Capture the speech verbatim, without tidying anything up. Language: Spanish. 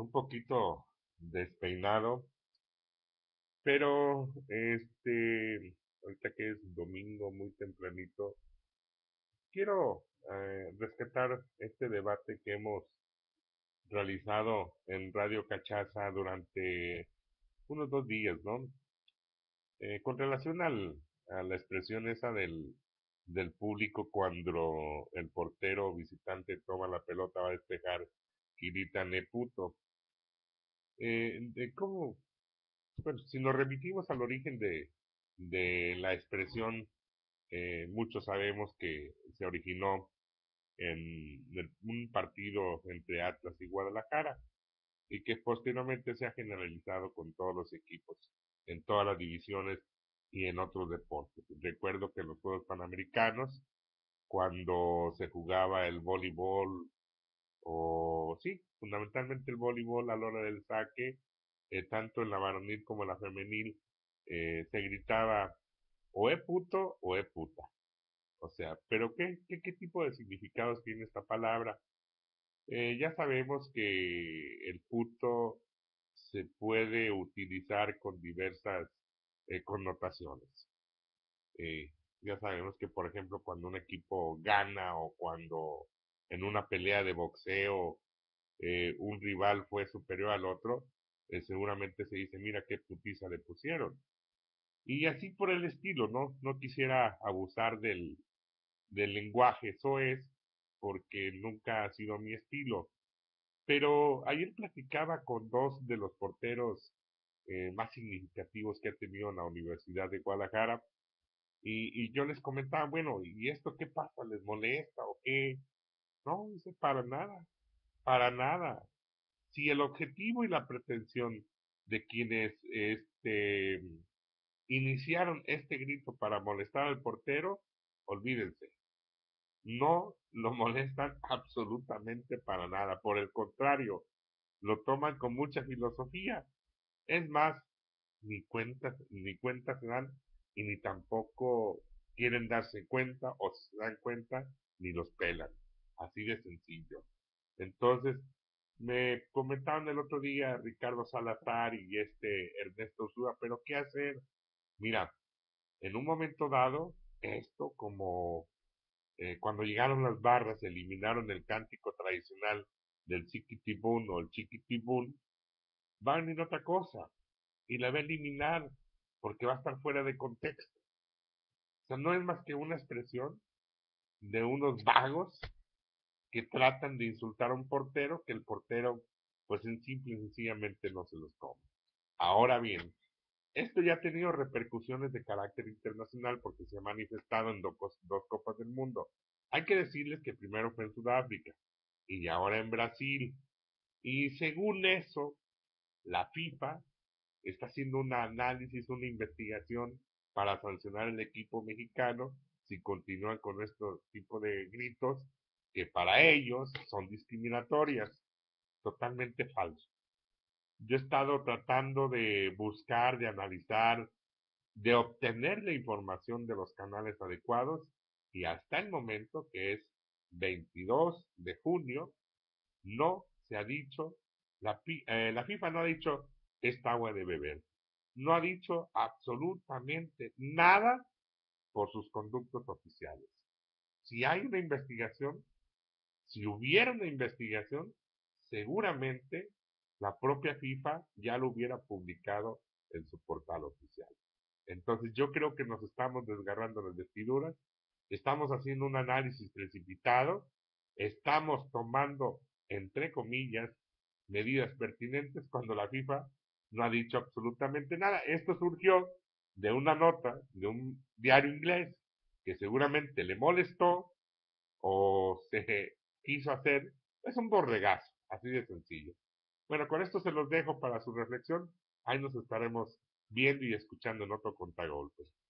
un poquito despeinado, pero este, ahorita que es domingo muy tempranito, quiero eh, rescatar este debate que hemos realizado en Radio Cachaza durante unos dos días, ¿no? Eh, con relación al, a la expresión esa del, del público cuando el portero visitante toma la pelota, va a despejar y grita "ne puto". Eh, de cómo, bueno, si nos remitimos al origen de, de la expresión, eh, muchos sabemos que se originó en el- un partido entre Atlas y Guadalajara y que posteriormente se ha generalizado con todos los equipos, en todas las divisiones y en otros deportes. Recuerdo que en los Juegos Panamericanos, cuando se jugaba el voleibol, o sí, fundamentalmente el voleibol a la hora del saque, eh, tanto en la varonil como en la femenil, eh, se gritaba o e puto o e puta. O sea, pero ¿qué, qué, qué tipo de significados tiene esta palabra? Eh, ya sabemos que el puto se puede utilizar con diversas eh, connotaciones. Eh, ya sabemos que, por ejemplo, cuando un equipo gana o cuando en una pelea de boxeo eh, un rival fue superior al otro, eh, seguramente se dice, mira qué putiza le pusieron. Y así por el estilo, ¿no? No quisiera abusar del, del lenguaje, eso es, porque nunca ha sido mi estilo. Pero ayer platicaba con dos de los porteros eh, más significativos que ha tenido la Universidad de Guadalajara y, y yo les comentaba, bueno, ¿y esto qué pasa? ¿Les molesta o qué? No, dice, para nada, para nada. Si el objetivo y la pretensión de quienes este, iniciaron este grito para molestar al portero, olvídense, no lo molestan absolutamente para nada. Por el contrario, lo toman con mucha filosofía. Es más, ni cuenta, ni cuenta se dan y ni tampoco quieren darse cuenta o si se dan cuenta, ni los pelan. Así de sencillo. Entonces, me comentaban el otro día Ricardo Salazar y este Ernesto Zúa, pero ¿qué hacer? Mira, en un momento dado, esto como eh, cuando llegaron las barras, eliminaron el cántico tradicional del chiquitibún o el chiquitibún, va a venir otra cosa y la va a eliminar porque va a estar fuera de contexto. O sea, no es más que una expresión de unos vagos que tratan de insultar a un portero que el portero, pues en simple y sencillamente no se los come. Ahora bien, esto ya ha tenido repercusiones de carácter internacional porque se ha manifestado en dos, dos Copas del Mundo. Hay que decirles que primero fue en Sudáfrica y ahora en Brasil. Y según eso, la FIFA está haciendo un análisis, una investigación para sancionar al equipo mexicano si continúan con este tipo de gritos que para ellos son discriminatorias. Totalmente falso. Yo he estado tratando de buscar, de analizar, de obtener la información de los canales adecuados y hasta el momento, que es veintidós de junio, no se ha dicho, la, eh, la FIFA no ha dicho esta agua de beber. No ha dicho absolutamente nada por sus conductos oficiales. Si hay una investigación, si hubiera una investigación, seguramente la propia FIFA ya lo hubiera publicado en su portal oficial. Entonces yo creo que nos estamos desgarrando las vestiduras, estamos haciendo un análisis precipitado, estamos tomando, entre comillas, medidas pertinentes cuando la FIFA no ha dicho absolutamente nada. Esto surgió de una nota de un diario inglés que seguramente le molestó o se quiso hacer, es un borregazo, así de sencillo. Bueno, con esto se los dejo para su reflexión. Ahí nos estaremos viendo y escuchando en otro Contagolpes.